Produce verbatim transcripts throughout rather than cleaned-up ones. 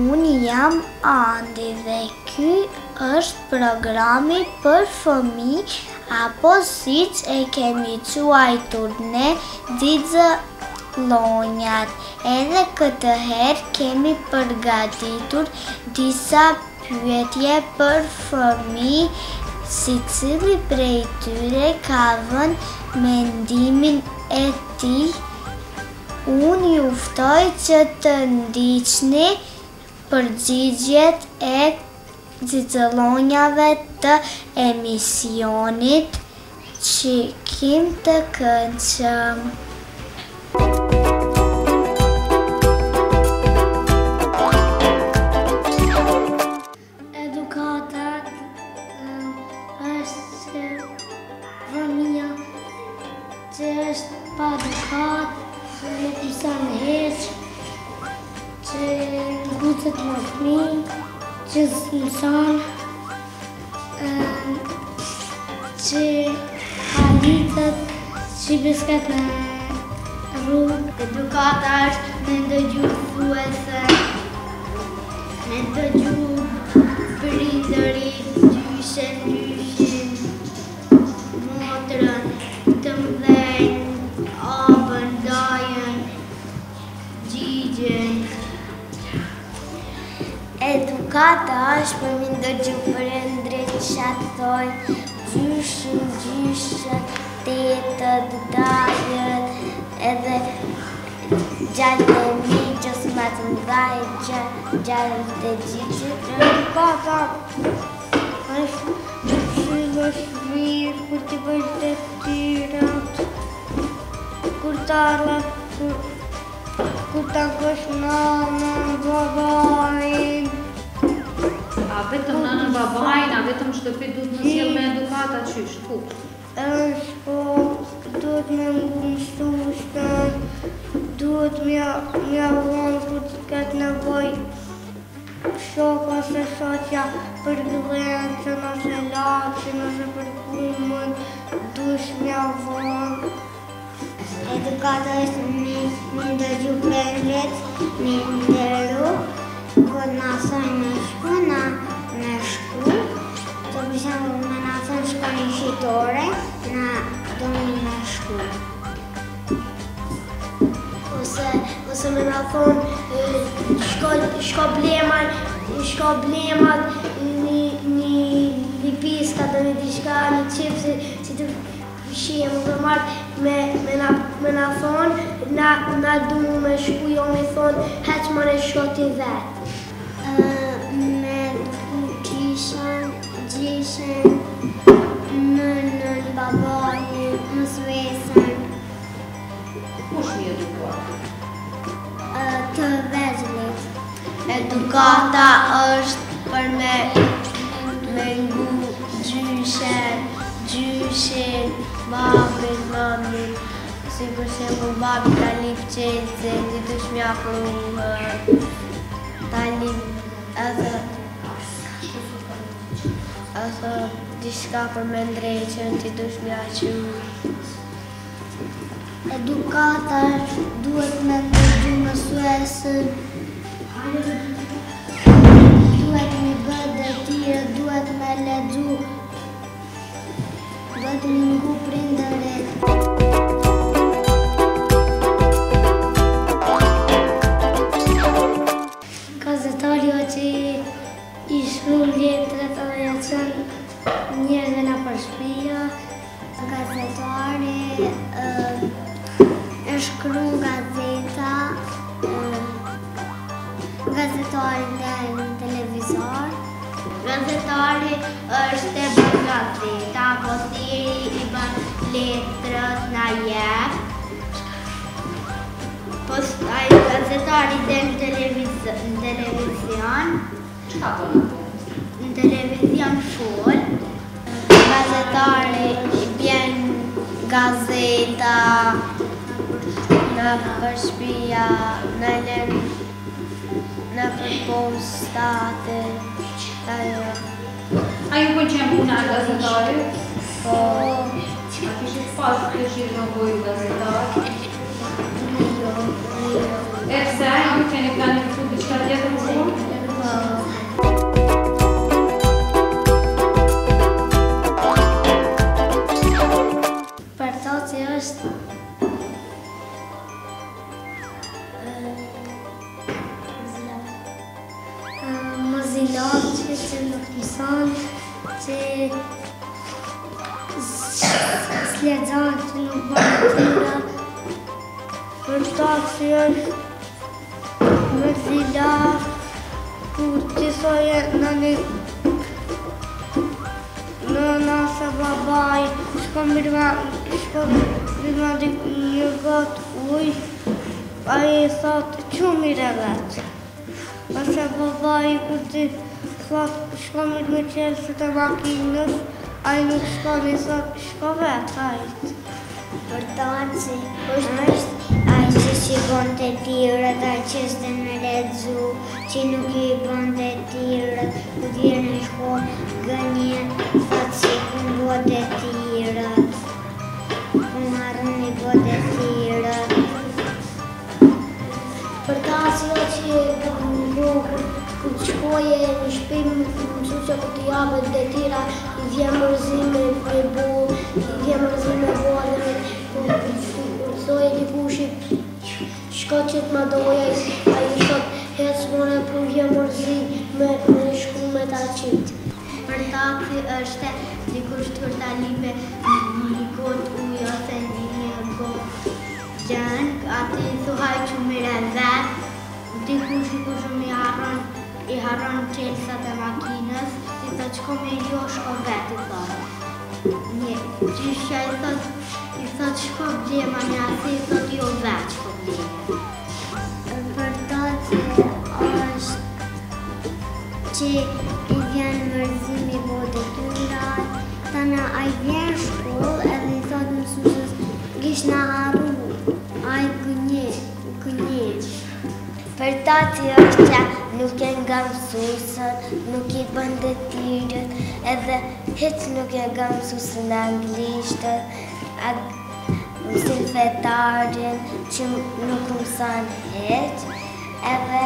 Unë jam Andi dhe ky është programi për fëmijë apo siç e kemi quajtur ne Xixëllonjat. Edhe këtë herë kemi përgatitur disa pyetje për fëmijë, secili prej tyre ka vënë mendimin e tij. Unë ju ftoj që të ndiqni përgjigjet e Xixëllonjave të emisionit Shikim të këndshëm. Edukata është që fëmia që është pa edukat, nuk mëson hiç, që ngucet me fëmijë, që s'mëson, që halitet, që bisket në rrugë. Edukata është me ndëgju thuesen, me ndëgju prindërit, gjyshen, gjyshin, motrën, të mdhenj, abën, dajën, gjigjen. Edukata është për mi ndëgju prindrit që thojnë, gjyshin, gjyshet, tetët, dajët, edhe gjallët e mi që s'ma të mdhaj, gjallët e gjigjet. Edukata është që është mirë, kur t'i bëjsh të tyrat, kur t'arlat, kur t'a kësh nanën, babajin. A vetëm nanën, babajin, a vetëm shtëpi duhet më sjell me edukata qysh, ku? është po, duhet me ngu mësueshën, duhet m'ja vonë kur të ketë nevoj shok ose shoqja për gëllen, që nëse lakë, që nëse për kumën, duhet m'ja vonë. Edukata është me ndëgju prindrit, me nderu, kur na thonë me shku, na me shku. Të për shembull me na thonë shkoni shitore, na doni me shku. Ose ose me na thonë shko shko bleman, shko blemat, një lipiska, do një diçka, një qipsi, si të shihem dhe marrë me me na me na thonë, na na du me shku, jo me thonë heq më në shkoti vetë. Me gjyshen, gjyshen, nënën, babajin, mësuesen. Kush mi edukuar? Të vegjëlit. Edukata është për me me ngu gjyshen, gjyshin, babin, mamin. Si për shembull babi ta lip qelcin, ti dush m'ja pru, ta lip edhe edhe diçka për me ndreqen, ti dush m'ja qu. Edukata duhet me ndëgju mësuesën, duhet me bë detyrë, duhet me lexu, duhet me ngu prindërit. Gazetari o që i shkruan letrat edhe ja çon njerëzve na për shtëpia. Gazetari e shkruan gazeta, gazetari në televizor. Gazetari është e bën gazeta, apo thiri i bën letrat na jep. Pastaj gazetari del në televizion. Çka bën ato? Në televizion fol. Gazetari i bjen gazeta në për shtëpia, në lën në për postate. A ju pëlqen puna e gazetarit? Po. A kishit pas dëshirë me bëju gazetar? Jo, jo. E pse, ju keni planifikuar diçka tjetër më vonë? lagje që nuk mëson, që s'lexon, që nuk bën tira. Për ta që është mërzila, kur ti thoje në një nëna se babaj, shko mirë shko mirë një gotë uj, a i thot, që mire vetë. Ose babaj, kur ti thot, shko mirë me qelësë të makinës, a i nuk shko, i thot, shko vetë, hajtë. Për ta që është ai që që bënd të tirët, ai që s'de me redzu, që nuk i bënd të tirët, ku t'je në shko gënje, thot që ku më bënd të tirët, ku marrën i bënd të tirët. Për ta që që nuk, ku të shkoje në shpim, mësu që ku t'i jabët të tira, i vje mërzime me bo, i vje mërzime bo, dhe Soje t'i kushi shko që t'ma doja, a i thot, hec more për vje mërzi me shku me ta qitë. Për ta që është dikush të kërta lipe një gotë uj ose një gotë gjën, ati thuhaj që mire vetë, dikush i kush më i harron qelsat e makinës, i thot qko me jo shko vetë, i thot. Një, qysha i thot, i thot shko blema një asë, i thot jo veç shko blema. Për ta që është që i vjen mërzimi bote tyrat, tana a i vjen shkoll edhe i thot mësusës gish në haru, a i gënje, gënje. Për ta që është që nuk e nga mësusën, nuk i bënde tirët, edhe hiç nuk e nga mësusën në anglishtët, mësim fetarin që nuk mësan hiç, edhe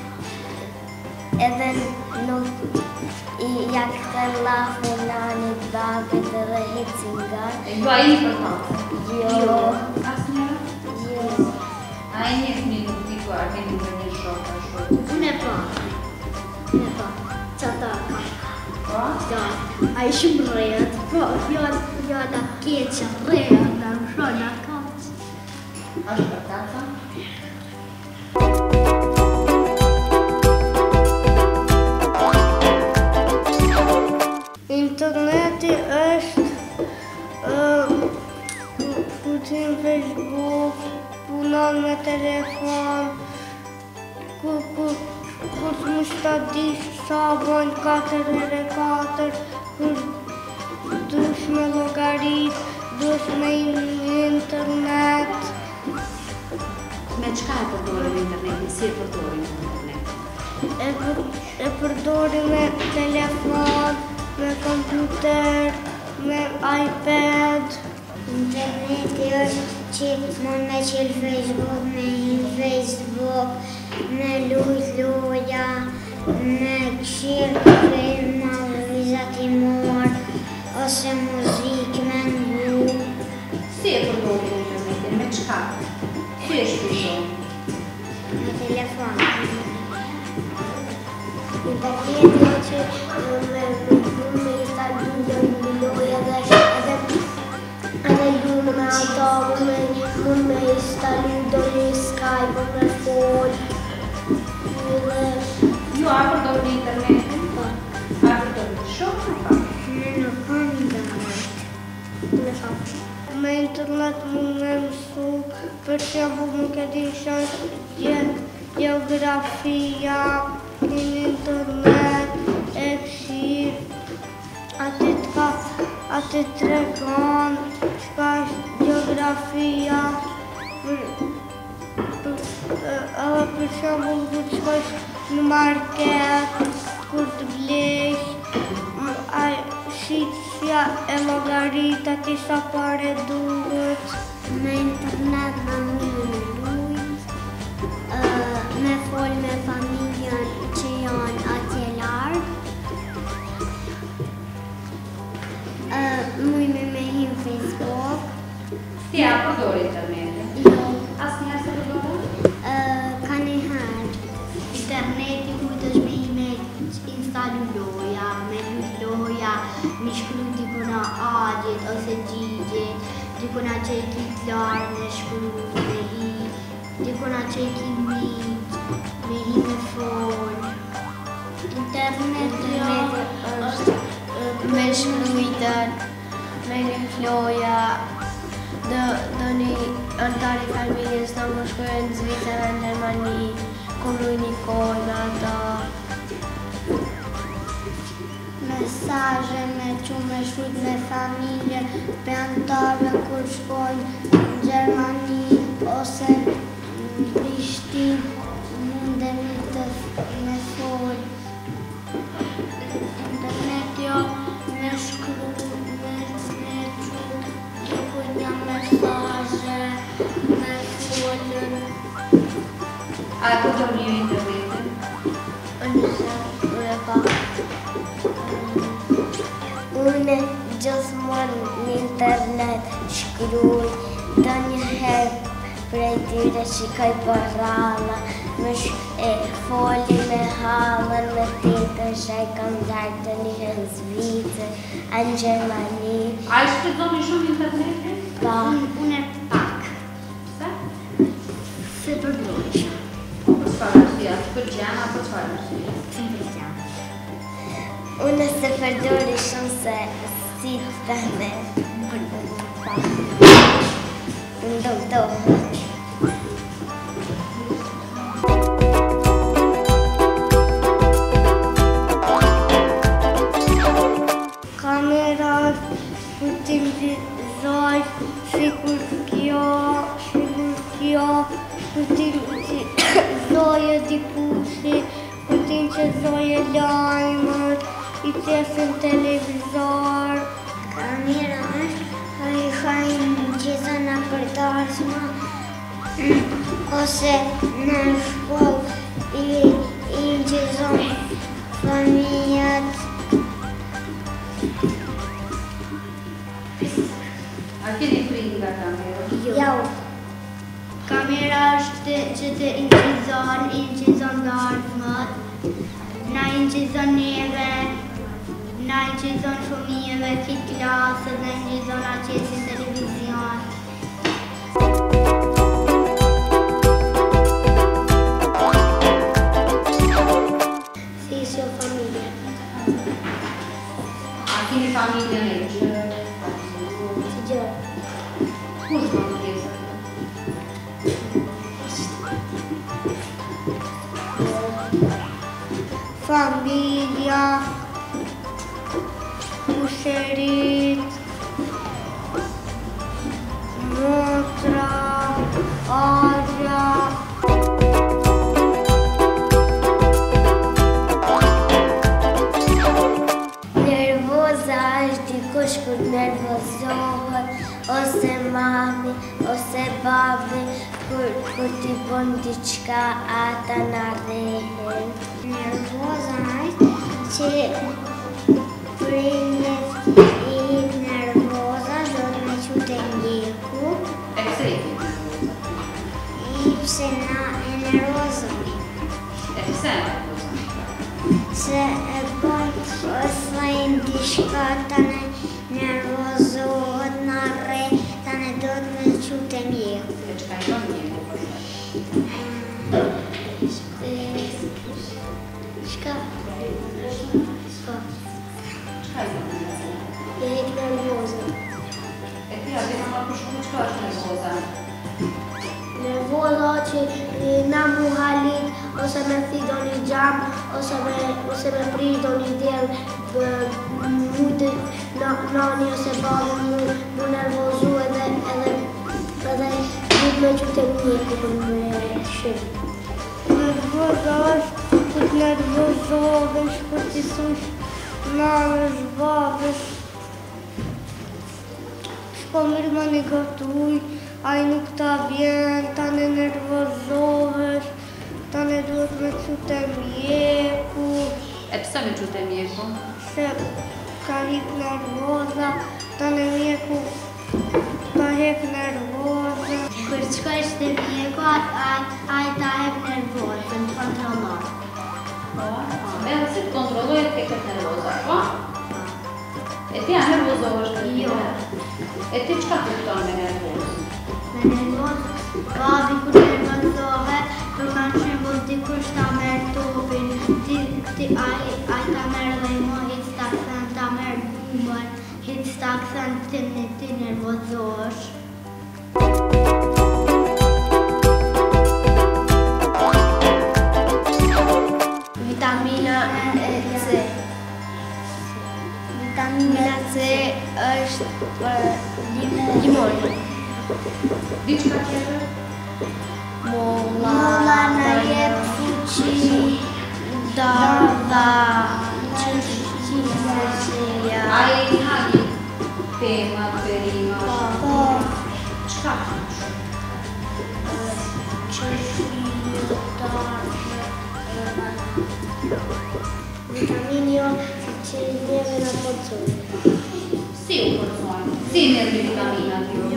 edhe nuk i jakëtën lafën në anit bagët edhe hiçin nga. Do a i për ta? Jo. Asë njëra? Jo. A i njësë një nuk t'i ku armeni për një shokë, a shokë? Unë e pa. Unë e pa. Qa ta ka. Pa? Ja, a i shumë rejët, po, jo da keqë rejët, da më shonë a kaqë. Ashtë për tata? Interneti është putin Facebook, punon me telefon, kur të më shta di sa bojnë katër ere katër, kur dush me logarit, dush me internet. Me qka e përdorim internetin? Si e përdorim internet? E përdorim me telefon, me kompjuter, me iPad. Interneti është që mund me qilë Facebook, me hinë Facebook, me lujt loja, me këshirë filma, vizatimor, ose muzikë me ngu. Si e përdorim internetin? Me qka? Si e shpishon? Me telefon. Interneti është që me me instalu një loja dhe edhe lumë me ato, mund me instalu do një Skype, me fol. Jo, a përdorim internetin? Pa. A përdorim shokë? Ne nuk kam internet. Me shokë. Me internet mund me mësu, për shembull nuk e di shën geografia, në internet, e këshirë, ati të ka, ati të tregon, qka është geografia, edhe për shembull kur të shkosh në market, kur të blesh, shitësja e llogarit, ati sa pare duhet. Me internet në mund me lujt, me fol me familjen që janë atje larg. Muj me me him Facebook. Si a përdor internetin? Jo. Asë njerë se përdor? Ka një herë. Interneti kujt është me i me dikuna që i ki klarë me shkru, me hi, dikuna që i ki miq, me hi me folë. Interneti është me shkrujtën, me një floja, do një antari familjes në më shkojnë në Zvicër, në Gjermani, komunikojnë me ata. Mesazhe me që me shkujt me familje, për antarëve kur shkojnë në Gjermani ose në Prishtinë, mundemi të me folë. Internet jo me shkru, me me që dikuj një mesazhe, me folën. A e ku do një internetin? Unë se ure pa. Unë gjithmonë në internet shkruj, do njëherë prej tyre shikoj për ralla, më e foli me halën, me titën që e kam darë të njëherë në Zvicër, në Gjermani. A e shfrytëzoni shumë internetin? Pa. Unë e pak. Se? Se përdojshë. Po, për çfarë arsye? Të pëlqen apo çfarë arsye? Se pëlqen. Unë se përdori shumë se si të ne përdori pak. Unë do të kamerat ku ti vizoj, sikur kjo, sikur kjo, ku ti zoje dikushi, ku ti që zoje lajmët, i tesin televizor. Kamera është i hajnë gjitha në përdasma, ose në shkollë i, i gjithon familjet. A keni frikë nga kamera? Jo. Kamera është që të inqizon, inqizon larmët, na inqizon neve, na inqizon fëmijëve ki klasët, na inqizon aqesin televizion. Fisio familje. A keni familje në që? Si gjë. Kush do të pjesë? Familja, usherit, motra, agja. Nervoza është dikush kur nervozohet, ose mami, ose babi, kur, kur t'i bon diçka ata në rrehen. Nervoza është që prindet i nervoza do të me qute njeku. E pse i keni nervoza? I pse na e nervozoni. E pse e nervozoni? Se e bon thajnë diçka tane nervozohet në rre, tane do të me qute njeku. E çka i bën njeku? Shka? Shka? Çka i bën njeku? E hek nervozën. E ti a vjen ma për shkru çka është nervoza? Nervoza që na mu halit, ose me thi do një gjam, ose me, ose me prish do një del, mu të nani ose babi mu, mu nervozu edhe, edhe, edhe du me qute mjeku për me shirë. Nervoza është ku të nervozovesh, ku t'i thush nanës, babës. Shko mirë më një gatuj, ai nuk ta vjen, ta ne nervozohesh, ta ne duhet me qute mjeku. E pse me qute mjeku? Se ka hik nervoza, ta ne mjeku ta hek nervoza. Kur qkojsh të mjeku, ai ta hek nervozën, të kontrolon. Po, me dhe si të kontrolloj e të heket nervoza, po? E ti a nervozohesh në Jo. tine? E ti çka kupton me nervoz? Me nervoz, babi kur nervozohet, për kanë shembull dikush ta merr topin, ti ti ai ai ta merr dhe mo hiç ta kthen ta merr bumbën, hiç ta kthen ti ti nervozohesh. Vitamina C. Vitamina C është për limoni. Diçka tjetër? Molla na jep fuqi, dava, qështjia. A e hani pema, perima? Po. Çka thash? Vitamini O që njeve në forcojnë. Si u forcojnë? Si merrni vitaminat ju?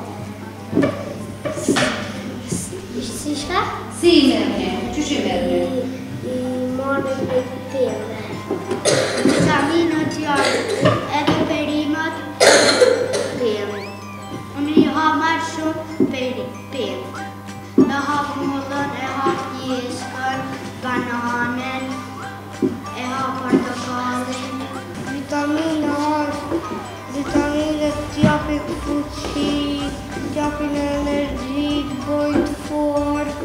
Si shka? Si merrni? Qysh i merrni? I marrë me teme. Vitaminat janë edhe perimat pemë. Unë i ha marrë shumë peri, pemë. E ha mollën, e ha pjeshkën, bananen, e ha portokallin. Vitamina është, vitaminet t'japin fuqi, t'japin energji, t'bojnë fort.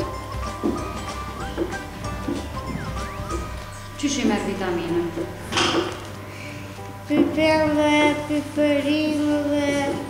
Qysh i merr vitaminën? Për pemëve, për perimëve.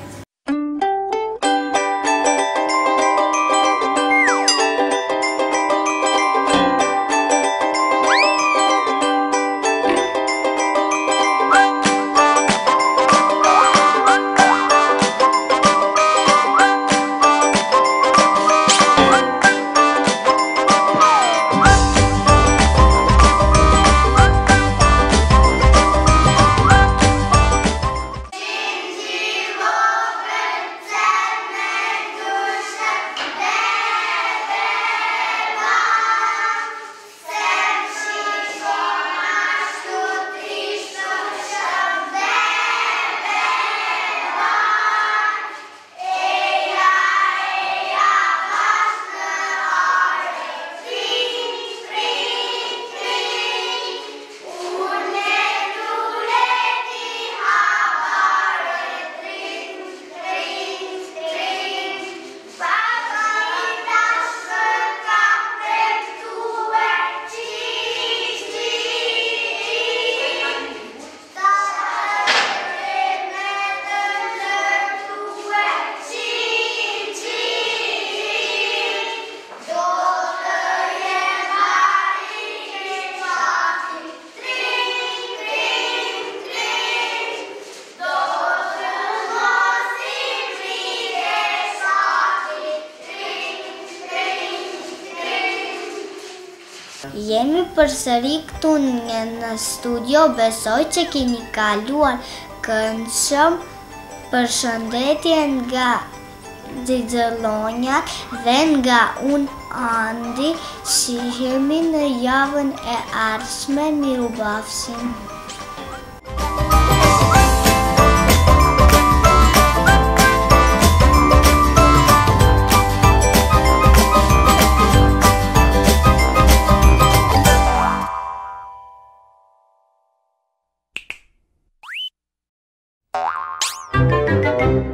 Jemi përsëri këtu në studio, besoj që keni kaluar këndshëm. Përshëndetje nga Xixëllonjat dhe nga unë Andi, shihemi në javën e ardhshme, mirubafshim. Thank you.